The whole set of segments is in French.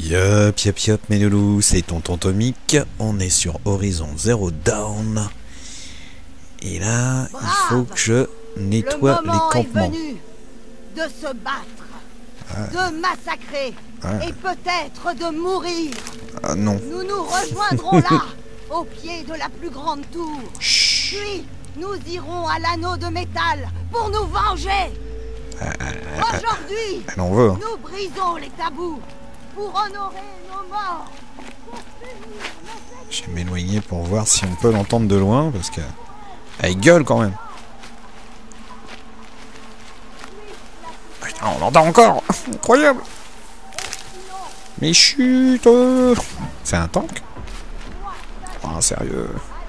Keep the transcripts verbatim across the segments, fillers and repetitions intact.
Yop, yop, yop, mes loulous, c'est Tonton Tomic. On est sur Horizon Zero Dawn. Et là, Brave. il faut que je nettoie Le les moment campements. est venu de se battre, Ah. de massacrer Ah. et peut-être de mourir. Ah non. Nous nous rejoindrons là, au pied de la plus grande tour. Chut. Puis, nous irons à l'anneau de métal pour nous venger. Ah, ah, ah, Aujourd'hui, ah, on veut. Hein. nous brisons les tabous pour honorer nos morts. Je vais m'éloigner pour voir si on peut l'entendre de loin, parce que... Elle gueule quand même. Putain, on l'entend encore. Incroyable. Mais chut. euh. C'est un tank? Ah, sérieux.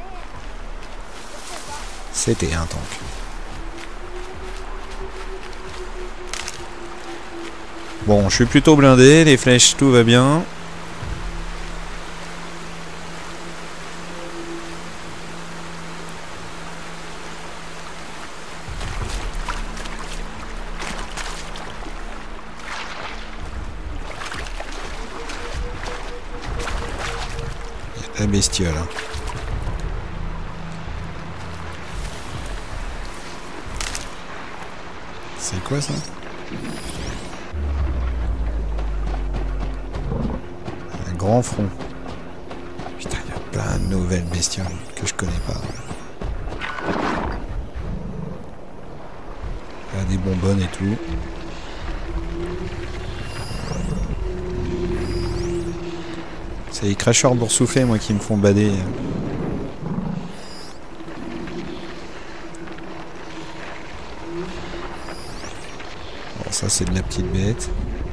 C'était un tank. Bon, je suis plutôt blindé, les flèches, tout va bien. Il y a la bestiole. Hein. C'est quoi ça? Un grand front. Putain, il y a plein de nouvelles bestioles que je connais pas. Il y a des bonbonnes et tout. C'est les cracheurs boursouflés, moi, qui me font bader. Bon, ça, c'est de la petite bête.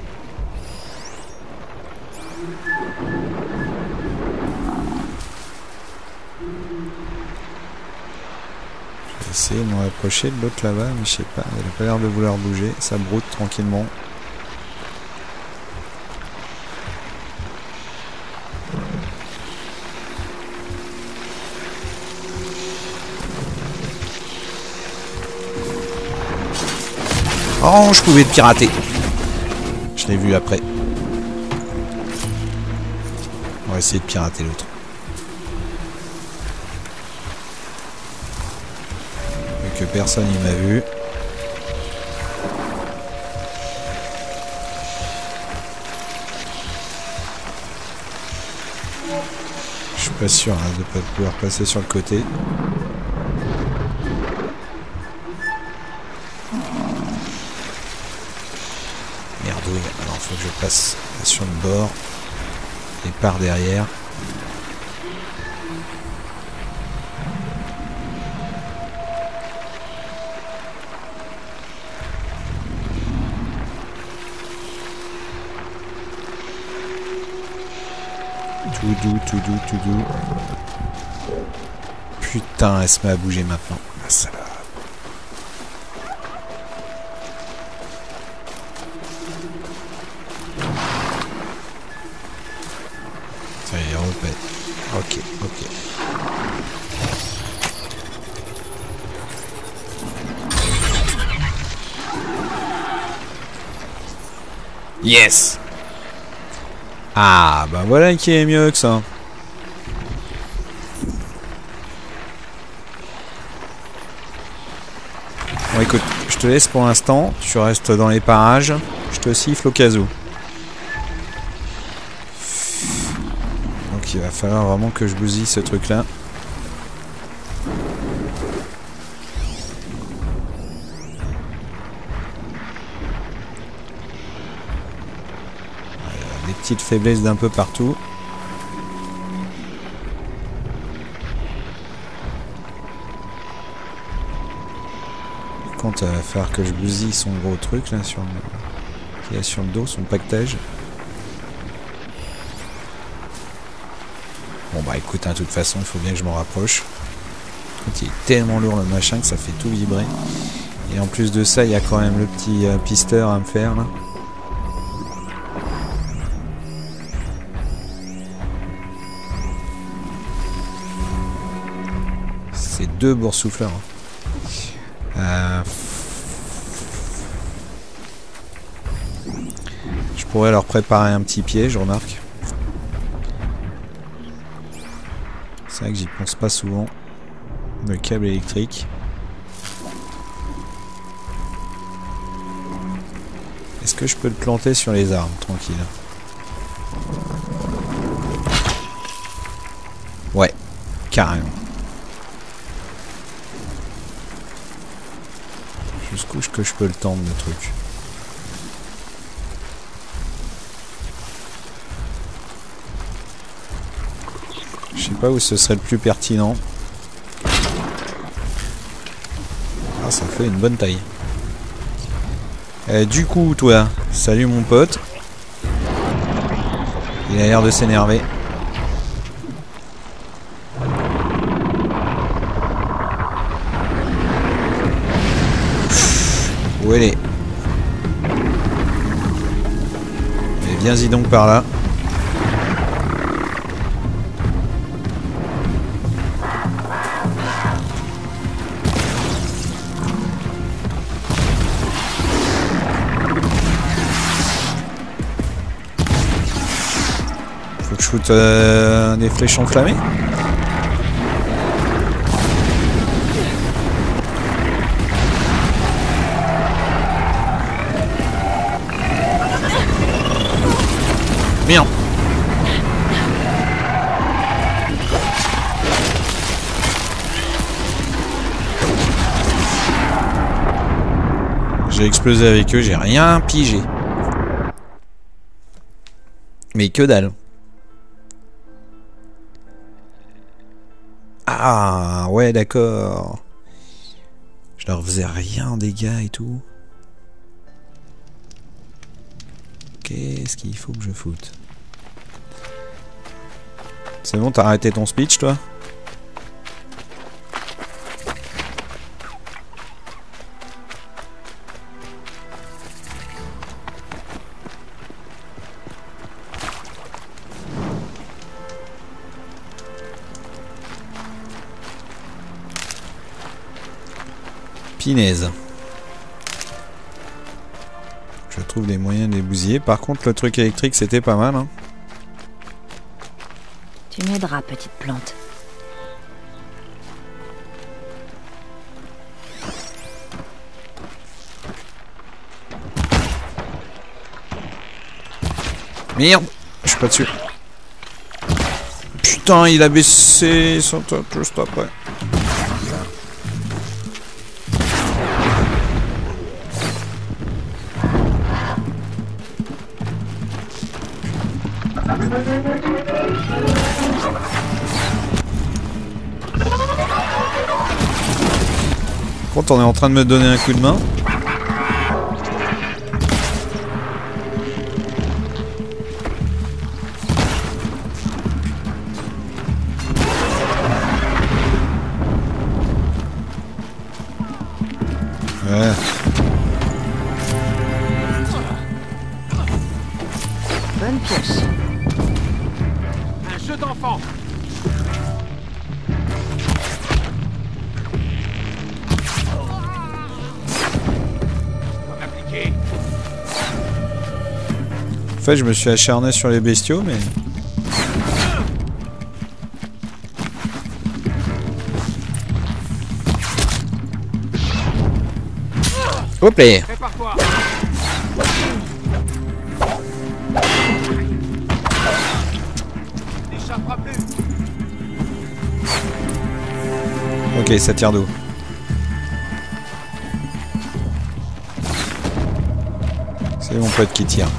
Je vais essayer de me rapprocher de l'autre là-bas, mais je sais pas. Elle a pas l'air de vouloir bouger. Ça broute tranquillement. Oh, je pouvais te pirater. Je l'ai vu après. On va essayer de pirater l'autre. Vu que personne il m'a vu. Je suis pas sûr hein, de pas pouvoir passer sur le côté. Merdouille, alors faut que je passe sur le bord et par derrière. Tout doux, tout doux, tout doux. Putain, elle se met à bouger maintenant. Ah, salope. Ça y est, repète. Ok, ok. Yes! Ah, bah voilà qui est mieux que ça. Bon, écoute, je te laisse pour l'instant. Tu restes dans les parages. Je te siffle au cas où. Donc il va falloir vraiment que je bousille ce truc-là. Des petites faiblesses d'un peu partout. Par contre, il va falloir que je bousille son gros truc là sur le, qu'il a sur le dos, son pactage. Bon bah écoute, hein, de toute façon, il faut bien que je m'en rapproche. Il est tellement lourd le machin que ça fait tout vibrer. Et en plus de ça, il y a quand même le petit euh, pisteur à me faire là. C'est deux boursoufleurs. Hein. Euh... Je pourrait leur préparer un petit piège, je remarque. C'est vrai que j'y pense pas souvent. Le câble électrique. Est-ce que je peux le planter sur les armes, tranquille? Ouais, carrément. Jusqu'où est-ce que je peux le tendre, le truc? Je sais pas où ce serait le plus pertinent. Ah, ça fait une bonne taille. Euh, du coup, toi, salut mon pote. Il a l'air de s'énerver. Où elle est? Et viens-y donc par là. Faut que je foute euh, des flèches enflammées. Merde. J'ai explosé avec eux, j'ai rien pigé. Mais que dalle. Ah ouais, d'accord. Je leur faisais rien en dégâts et tout. Qu'est-ce qu'il faut que je foute? C'est bon, t'as arrêté ton speech, toi? Pinaise. Je trouve des moyens de les bousiller. Par contre, le truc électrique, c'était pas mal, hein. Tu m'aideras, petite plante. Merde, je suis pas dessus. Putain, il a baissé son top juste après. Par contre, on est en train de me donner un coup de main. Ouais. Bonne pioche. Un jeu d'enfant. En fait, je me suis acharné sur les bestiaux, mais... Hop là. Prépare-toi. N'échappera plus. Ok, ça tire d'eau. C'est mon pote qui tire.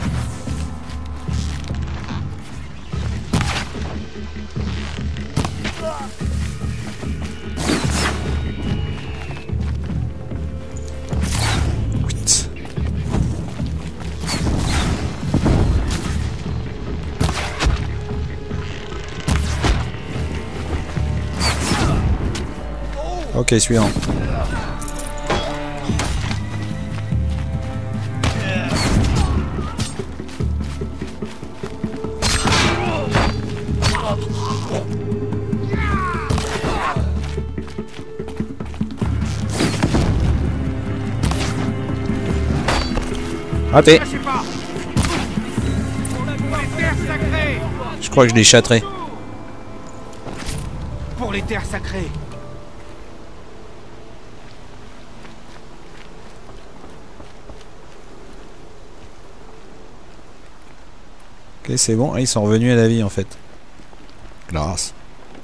Ok, suivant. Raté. Je crois que je les châterai. Pour les terres sacrées. Ok, c'est bon. Ah, ils sont revenus à la vie en fait. Grâce.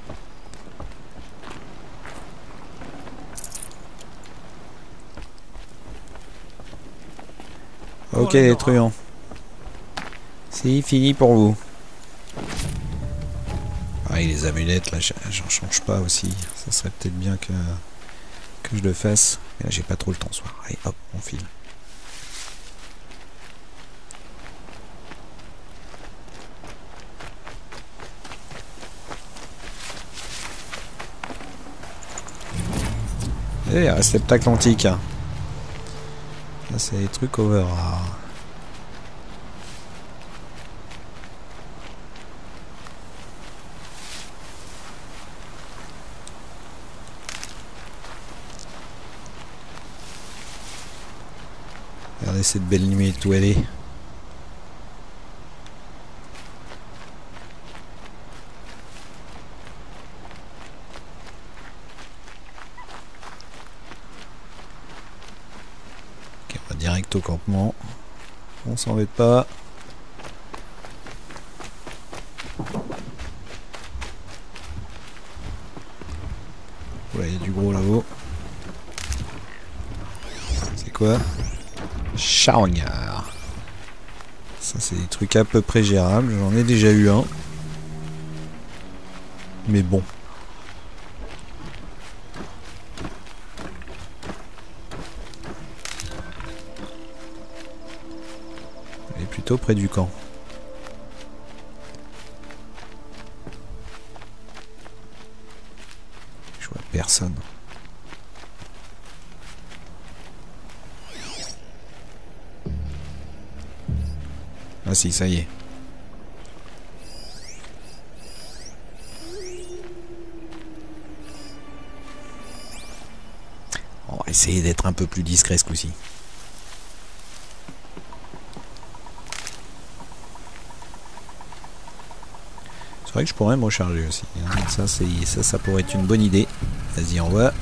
Ok les truands. C'est fini pour vous. Ah, et les amulettes là, j'en change pas aussi. Ça serait peut-être bien que, que je le fasse. Mais là j'ai pas trop le temps ce soir. Allez hop, on file. Et réceptacle atlantique. Hein. Ça c'est des trucs over rares. Regardez cette belle nuit étoilée. Ok, on va direct au campement. On s'embête pas. Ouais, il y a du gros là-haut. C'est quoi? Charognard. Ça c'est des trucs à peu près gérables. J'en ai déjà eu un. Mais bon. Elle est plutôt près du camp. Je vois personne. Ah si, ça y est. On va essayer d'être un peu plus discret ce coup-ci. C'est vrai que je pourrais me recharger aussi. Hein. Ça, c'est ça, ça pourrait être une bonne idée. Vas-y, on va.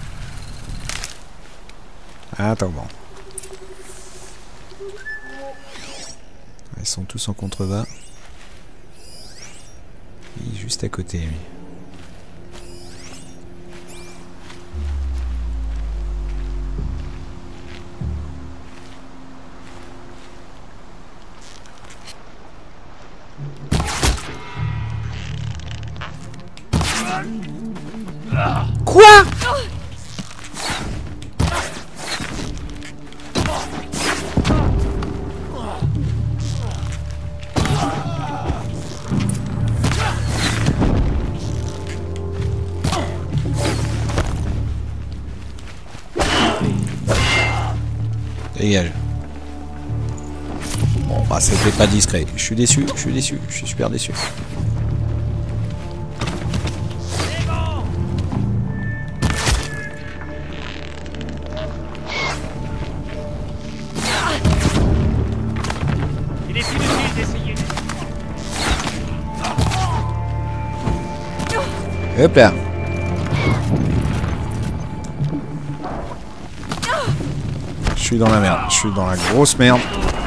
Attends, bon. Ils sont tous en contrebas. Oui, juste à côté, lui. Quoi? Dégage. Bon, bah c'était pas discret. Je suis déçu, je suis déçu, je suis super déçu. Il est inutile d'essayer. Hop là. Je suis dans la merde, je suis dans la grosse merde.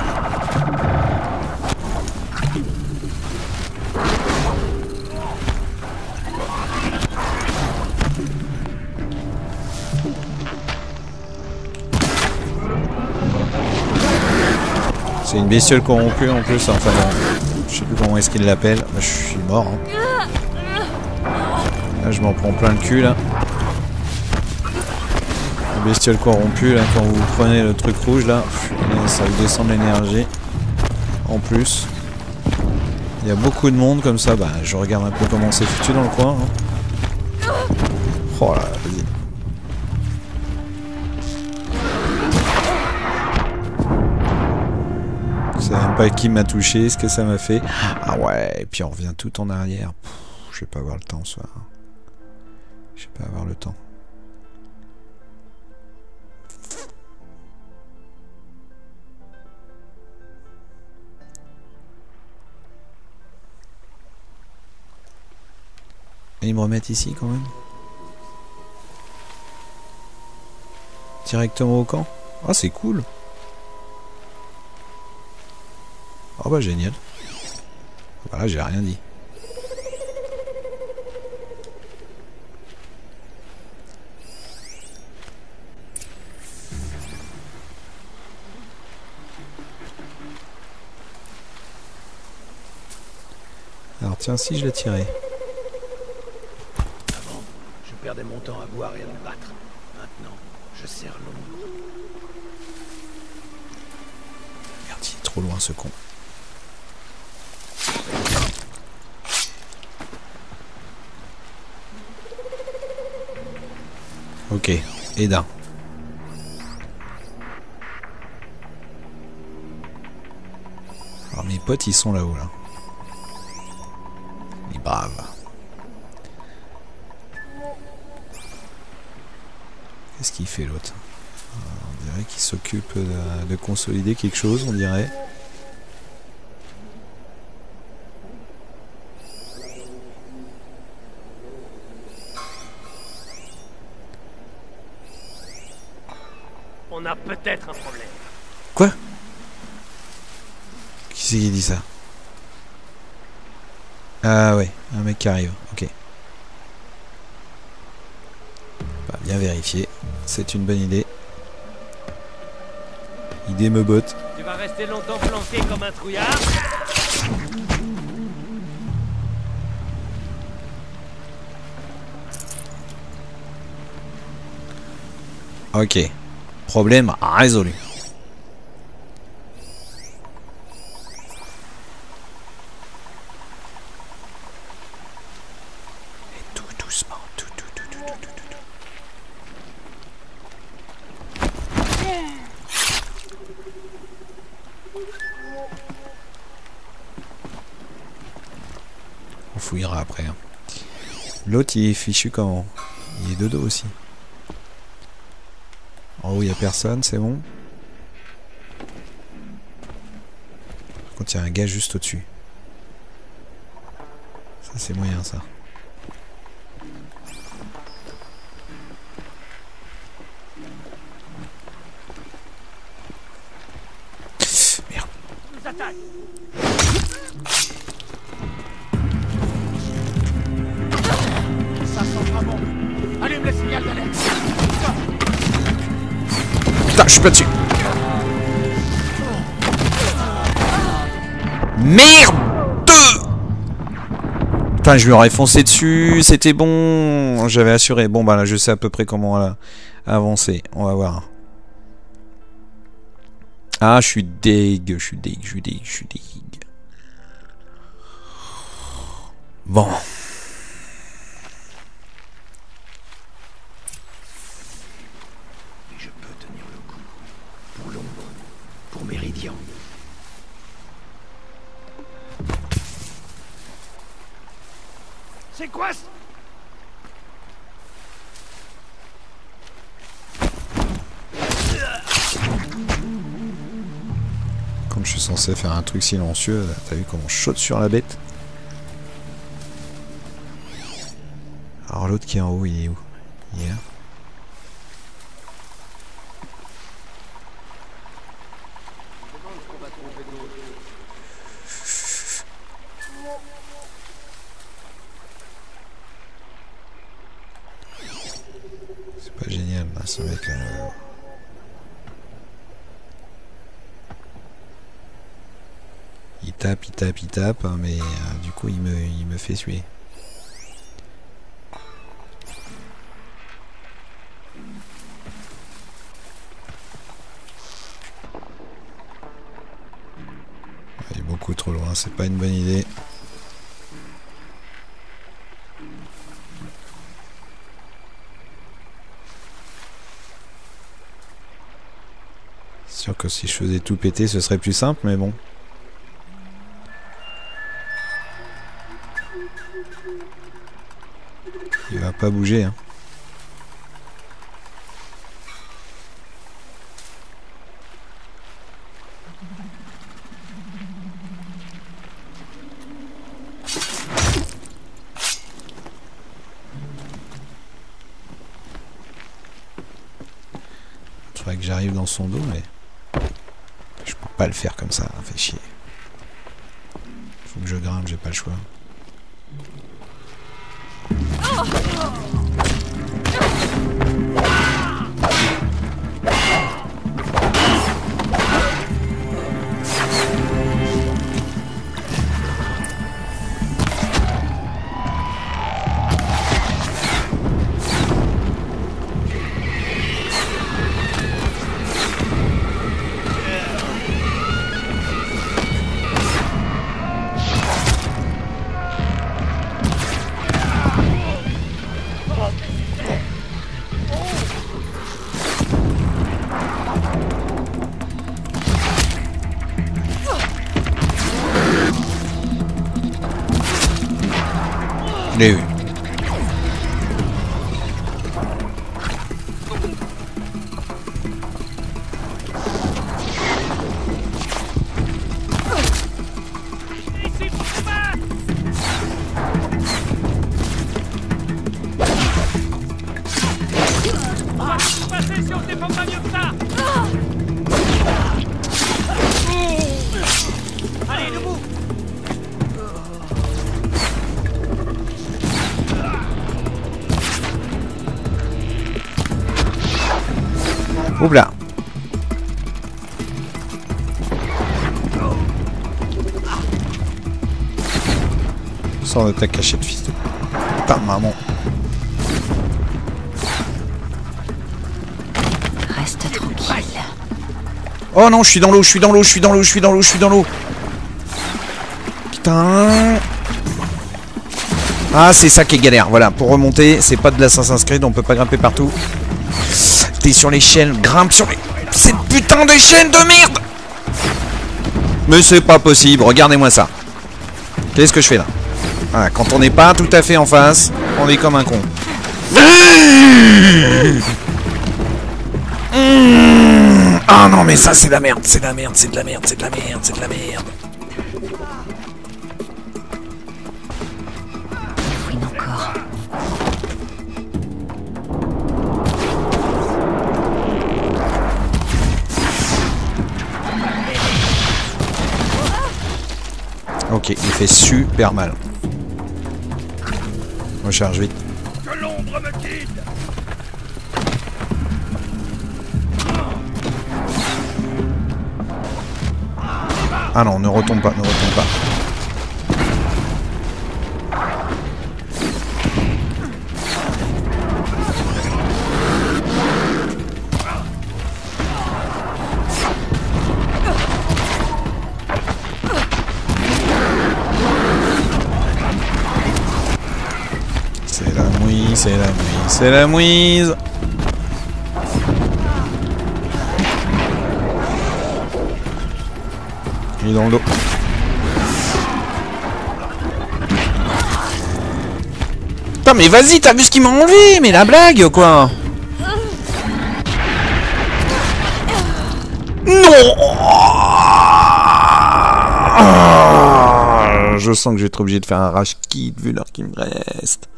C'est une bestiole corrompue en plus, enfin je sais plus comment est-ce qu'il l'appelle. Je suis mort. Hein. Là je m'en prends plein le cul là. Bestiole corrompue là, quand vous prenez le truc rouge là, ça vous descend de l'énergie en plus. Il y a beaucoup de monde comme ça, bah je regarde un peu comment c'est foutu dans le coin. Hein. Oh là, vas-y. Je sais même pas qui m'a touché, ce que ça m'a fait. Ah ouais, et puis on revient tout en arrière. Pff, je vais pas avoir le temps ce soir. Je vais pas avoir le temps. Ils me remettent ici quand même. Directement au camp. Ah, c'est cool. Ah bah génial. Voilà, j'ai rien dit. Alors tiens, si je l'ai tiré. Avant, je perdais mon temps à boire et à me battre. Maintenant, je serre l'ombre. Merde, il est trop loin ce con. Ok, Edin. Alors mes potes ils sont là-haut là. Les braves. Qu'est-ce qu'il fait l'autre? On dirait qu'il s'occupe de, de consolider quelque chose, on dirait. On a peut-être un problème. Quoi? Qui c'est qui dit ça? Ah ouais, un mec qui arrive, ok. Bah, bien vérifié, c'est une bonne idée. Idée me botte. Tu vas rester longtemps planqué comme un trouillard? Ok, problème résolu. Et tout doucement, tout, tout, tout, tout, tout, tout, tout. On fouillera après. Hein. L'autre il est fichu comment? Il est de dos aussi. En haut il n'y a personne, c'est bon. Par contre il y a un gars juste au-dessus. Ça c'est moyen ça. Merde. Ils nous attaquent. Ça sent pas bon. Allume le signal d'alerte. Putain, je suis pas dessus. Merde! Putain, je lui aurais foncé dessus, c'était bon. J'avais assuré. Bon, bah là, je sais à peu près comment euh, avancer. On va voir. Ah, je suis deg, je suis deg, je suis deg, je suis deg. Bon. Mais je peux tenir le coup. Pour l'ombre. Pour Méridian. C'est quoi ce... Quand je suis censé faire un truc silencieux, t'as vu comment je saute sur la bête? Alors l'autre qui est en haut, il est où? Il est là. C'est pas génial là, ce mec là. Il tape, il tape, il tape, hein, mais euh, du coup il me, il me fait suer. Il est beaucoup trop loin, c'est pas une bonne idée. C'est sûr que si je faisais tout péter, ce serait plus simple, mais bon. Il va pas bouger, hein. que j'arrive dans son dos, mais je peux pas le faire comme ça, hein, fait chier. Faut que je grimpe, j'ai pas le choix. Je l'ai eu. Oula. Sors de ta cachette, fils de... Putain, maman. Reste tranquille. Oh non, je suis dans l'eau, je suis dans l'eau, je suis dans l'eau, je suis dans l'eau, je suis dans l'eau. Putain. Ah, c'est ça qui est galère. Voilà, pour remonter, c'est pas de l'Assassin's Creed, on peut pas grimper partout. T'es sur l'échelle, grimpe sur les... Cette putain d'échelle de merde. Mais c'est pas possible, regardez-moi ça. Qu'est-ce que je fais là? Ah, quand on n'est pas tout à fait en face, on est comme un con. Ah non mais ça c'est de la merde, c'est de la merde, c'est de la merde, c'est de la merde, c'est de la merde. Fouine encore. Ok, il fait super mal. Recharge vite. Que l'ombre me guide. Ah non, ne retombe pas, ne retombe pas. C'est la mouise, c'est la mouise, c'est la mouise. Il est dans le dos. Putain mais vas-y, t'as vu ce qu'il m'a enlevé? Mais la blague quoi. Non. Ah, je sens que je vais être obligé de faire un rage kit vu l'heure qu'il me reste.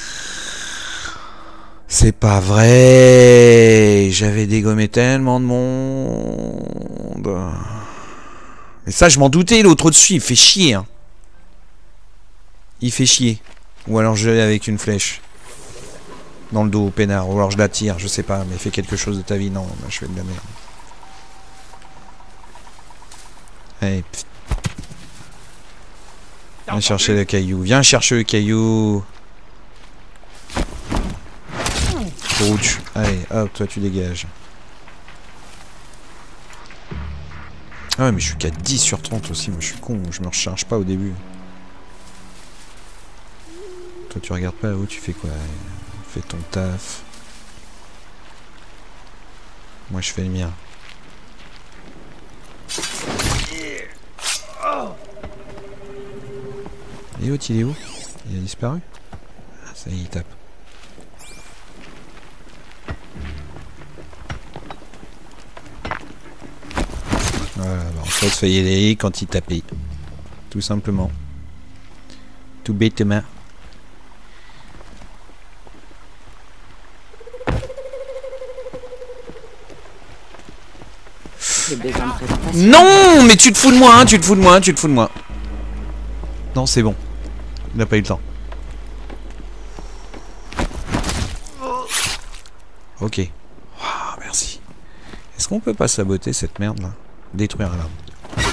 C'est pas vrai. J'avais dégommé tellement de monde. Mais ça, je m'en doutais, l'autre au-dessus, il fait chier. Hein. Il fait chier. Ou alors je l'ai avec une flèche. Dans le dos, au peinard. Ou alors je la tire, je sais pas. Mais fais quelque chose de ta vie. Non, bah, je fais de la merde. Allez, pff. Viens chercher le caillou. Viens chercher le caillou. Ouch. Allez, hop, toi tu dégages. Ah ouais, mais je suis qu'à dix sur trente aussi, moi je suis con, je me recharge pas au début. Toi tu regardes pas là-haut, tu fais quoi? Fais ton taf. Moi je fais le mien. Et l'autre il est où? Il a disparu? Ah ça y est, il tape. Voilà, bah en fait, fallait y aller quand il tapait. Tout simplement. Tout bêtement. J'ai besoin de préparation. Non, mais tu te fous de moi, hein, tu te fous de moi, tu te fous de moi. Non, c'est bon. Il n'a pas eu le temps. Ok. Wow, merci. Est-ce qu'on peut pas saboter cette merde là? Détruire l'arme.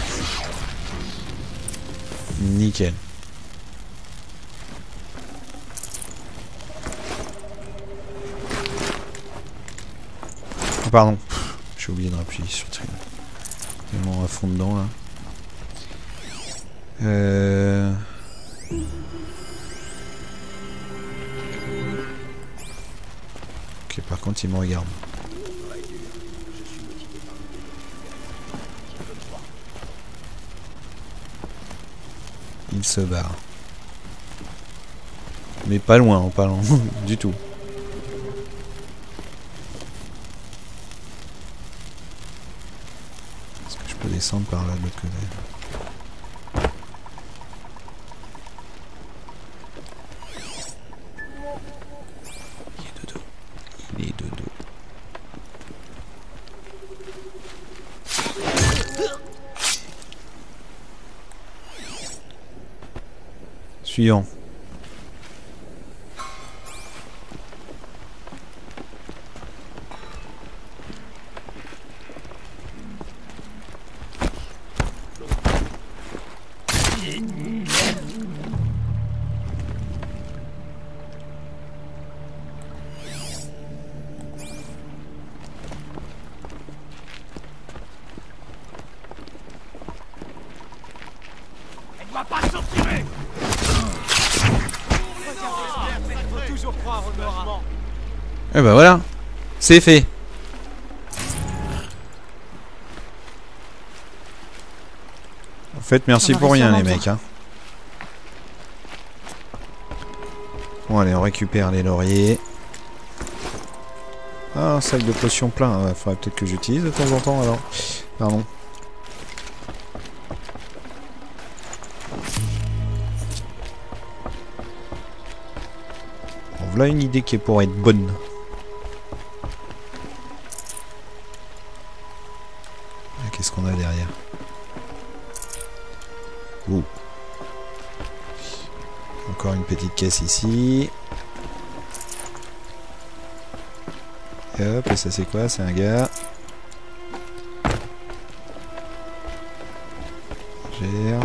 Nickel. Oh, pardon. J'ai oublié de rappuyer sur le truc. Tellement à fond dedans là. Euh... Ok, par contre il me regarde. Il se barre. Mais pas loin, en pas loin du tout. Est-ce que je peux descendre par là de l'autre côté? Il est de dos. Il est de dos. Suivant. Elle doit pas se retirer. Faut toujours croire au Nora. Et bah voilà, c'est fait. En fait, merci pour rien les mecs. Hein. Bon allez, on récupère les lauriers. Ah, un sac de potions plein. Il faudrait peut-être que j'utilise de temps en temps alors. Pardon. Bon, voilà une idée qui pourrait être bonne. Qu'est-ce qu'on a derrière? Ouh. Encore une petite caisse ici. Et hop, et ça c'est quoi? C'est un gars. Gère.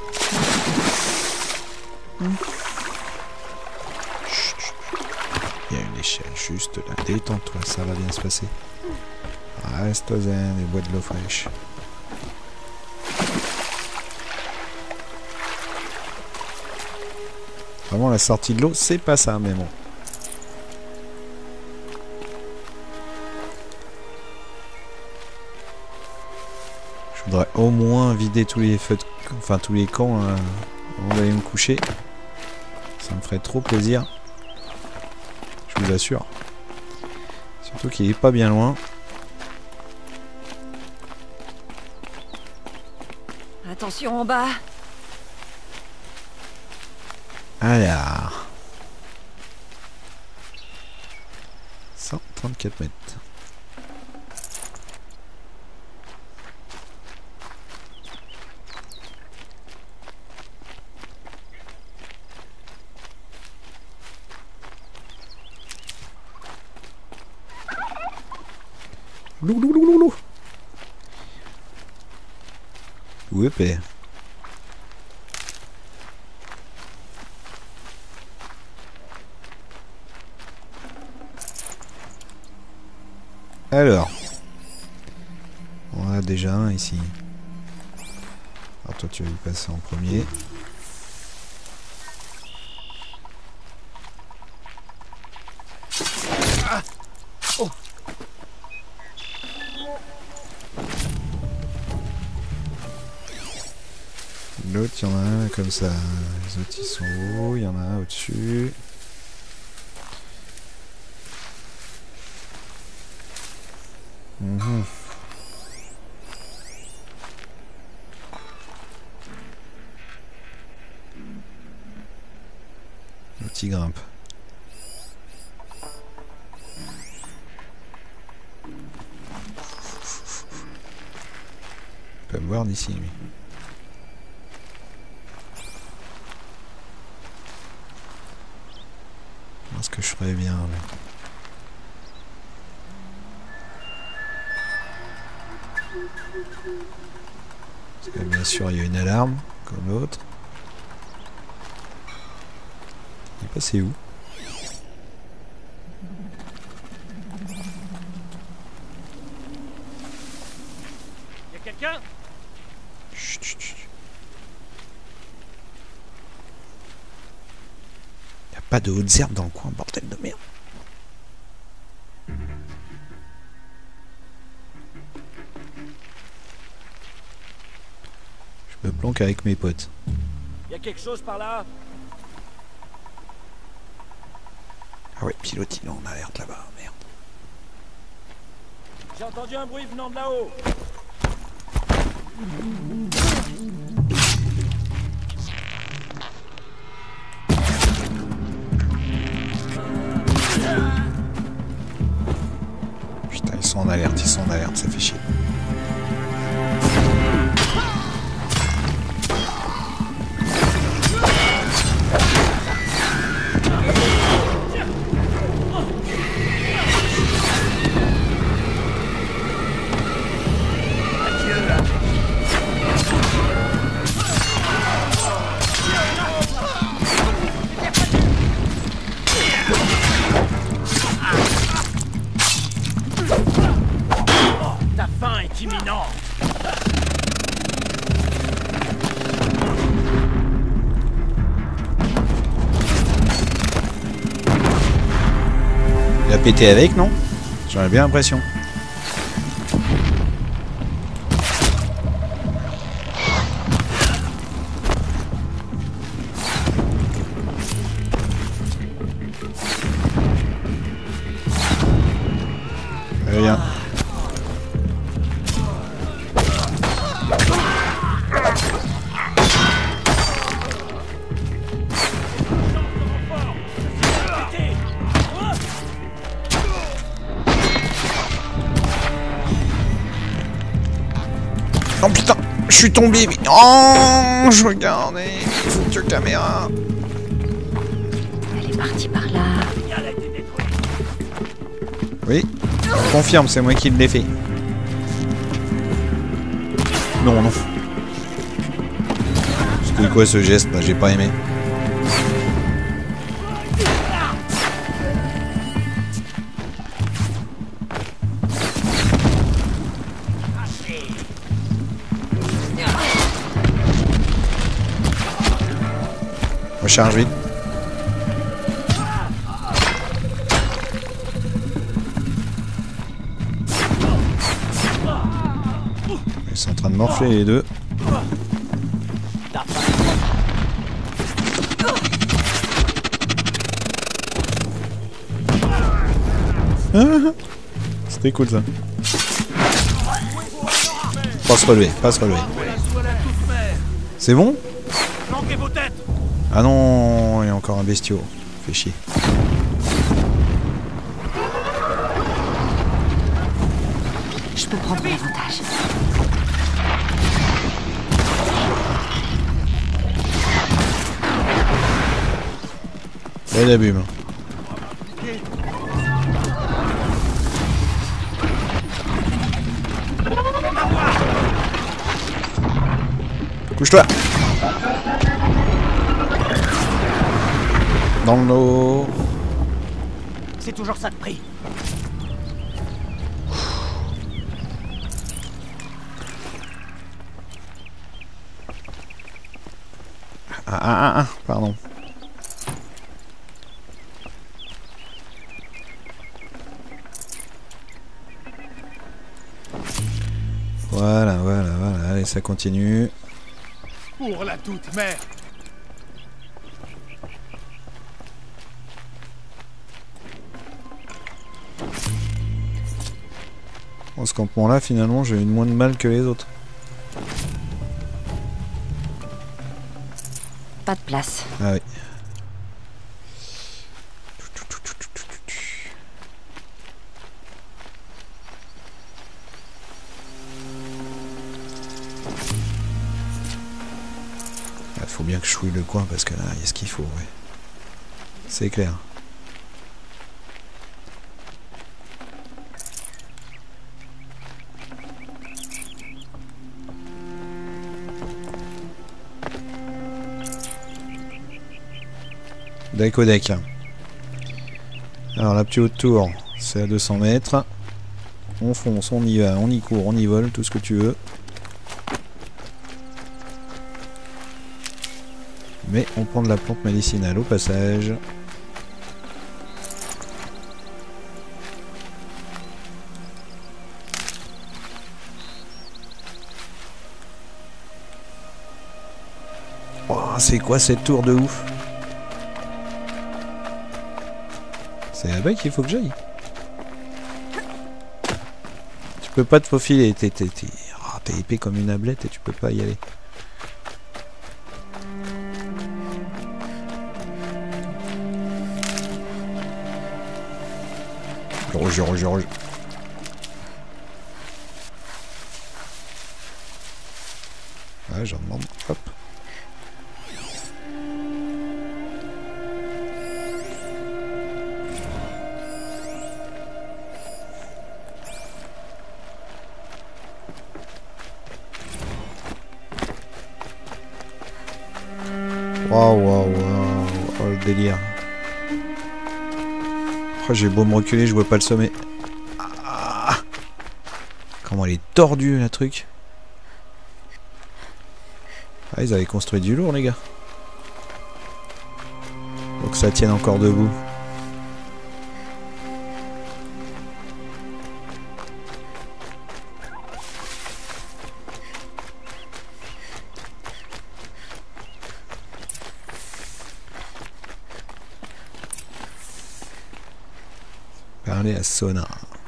Chut, chut. Il y a une échelle juste là. Détends-toi, ça va bien se passer. Reste zen et bois de l'eau fraîche. Vraiment la sortie de l'eau, c'est pas ça, mais bon. Je voudrais au moins vider tous les feux, de... enfin tous les camps euh, avant d'aller me coucher. Ça me ferait trop plaisir. Je vous assure. Surtout qu'il est pas bien loin. Attention en bas. Alors. cent trente-quatre mètres. Lou lou lou lou lou. Où est P? Alors, on a déjà un ici. Alors toi tu vas y passer en premier. Ah oh. L'autre, il y en a un comme ça. Les autres ils sont hauts, il y en a un au-dessus. Mmh. Le petit grimpe. voir d'ici, lui. Est-ce que je ferais bien, là. Parce que bien sûr, il y a une alarme, comme l'autre. Il est passé où? Y'a quelqu'un? Chut, chut, chut. Y a pas de hautes herbes dans le coin, bordel de merde. Je me planque avec mes potes. Y'a quelque chose par là? Ah ouais, pilote, il est en alerte là-bas, merde. J'ai entendu un bruit venant de là-haut. Putain, ils sont en alerte, ils sont en alerte, ça fait chier. Ta fin est imminente. Il a pété avec, non? J'aurais bien l'impression. Rien. Oh putain, je suis tombé. Mais... Oh, je regarde. Foutu caméra. Elle est partie par là. Oui, je confirme, c'est moi qui l'ai fait. Non, non. C'était quoi ce geste là? J'ai pas aimé. Recharge vite. Ils sont en train de morfler les deux. C'était cool ça. Pas se relever, pas se relever. C'est bon? Flanquez vos têtes. Ah non, il y a encore un bestiau. Fait chier. Je peux prendre l'avantage. Et l'abîme. Couche-toi. Dans l'eau. C'est toujours ça de prix. Ah, ah, ah, ah, pardon. Voilà, voilà, voilà. Allez, ça continue. Pour la toute mère. Bon, ce campement-là, finalement, j'ai eu moins de mal que les autres. Pas de place. Ah oui. Il faut bien que je fouille le coin parce que là, il y a ce qu'il faut, ouais. C'est clair. Deck au deck. Alors la plus haute tour, c'est à deux cents mètres. On fonce, on y va, on y court, on y vole, tout ce que tu veux. Mais on prend de la plante médicinale au passage. Oh, c'est quoi cette tour de ouf? C'est là-bas qu'il faut que j'aille. Tu peux pas te faufiler, t'es t'es t'es oh, t'es épais comme une ablette et tu peux pas y aller. Rouge, rouge, rouge. Ouais, j'en demande. Hop. Waouh, waouh, waouh, oh le délire. Oh, j'ai beau me reculer, je vois pas le sommet. Ah, comment elle est tordue, la truc. Ah, ils avaient construit du lourd, les gars. Faut que ça tienne encore debout. Parler à Sona.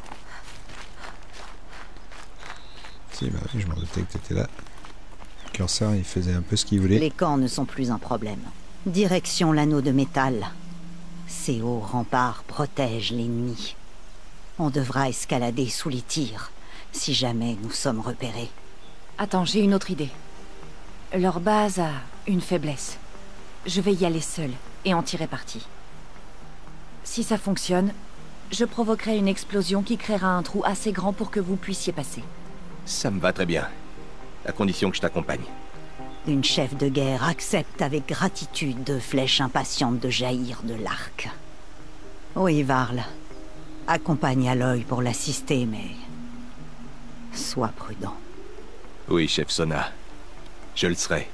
Si, bah oui, je m'en doutais que t'étais là. Le curseur, il faisait un peu ce qu'il voulait. Les camps ne sont plus un problème. Direction l'anneau de métal. Ces hauts remparts protègent l'ennemi. On devra escalader sous les tirs, si jamais nous sommes repérés. Attends, j'ai une autre idée. Leur base a une faiblesse. Je vais y aller seule et en tirer parti. Si ça fonctionne, je provoquerai une explosion qui créera un trou assez grand pour que vous puissiez passer. Ça me va très bien. À condition que je t'accompagne. Une chef de guerre accepte avec gratitude deux flèches impatientes de jaillir de l'arc. Oui, Varl. Accompagne Aloy pour l'assister, mais... sois prudent. Oui, chef Sona. Je le serai.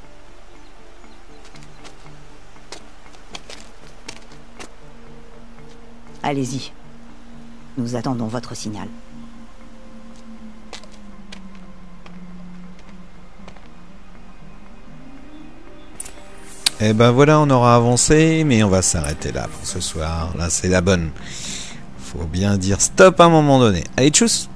Allez-y. Nous attendons votre signal. Et ben voilà, on aura avancé, mais on va s'arrêter là pour ce soir. Là, c'est la bonne. Faut bien dire stop à un moment donné. Allez, tchuss!